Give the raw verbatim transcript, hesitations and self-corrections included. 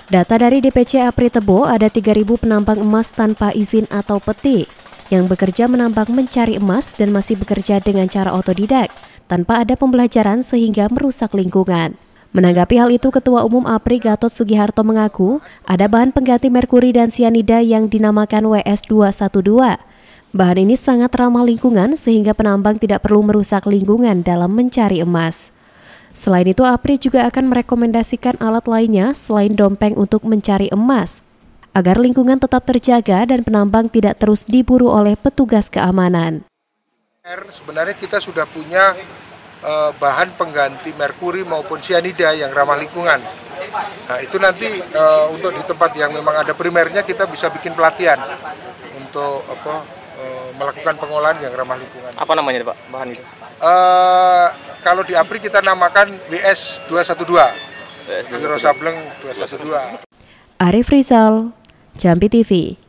Data dari D P C APRI Tebo, ada tiga ribu penambang emas tanpa izin atau peti yang bekerja menambang mencari emas dan masih bekerja dengan cara otodidak tanpa ada pembelajaran sehingga merusak lingkungan. Menanggapi hal itu, Ketua Umum APRI Gatot Sugiharto mengaku ada bahan pengganti merkuri dan sianida yang dinamakan W S dua satu dua. Bahan ini sangat ramah lingkungan sehingga penambang tidak perlu merusak lingkungan dalam mencari emas. Selain itu, APRI juga akan merekomendasikan alat lainnya selain dompeng untuk mencari emas, agar lingkungan tetap terjaga dan penambang tidak terus diburu oleh petugas keamanan. Sebenarnya kita sudah punya eh, bahan pengganti merkuri maupun sianida yang ramah lingkungan. Nah, itu nanti eh, untuk di tempat yang memang ada primernya kita bisa bikin pelatihan untuk apa, eh, melakukan pengolahan yang ramah lingkungan. Apa namanya Pak bahan itu? Uh, kalau di APRI kita namakan W S dua satu dua, Wiro Sableng dua satu dua. Arif Rizal, Jambi T V.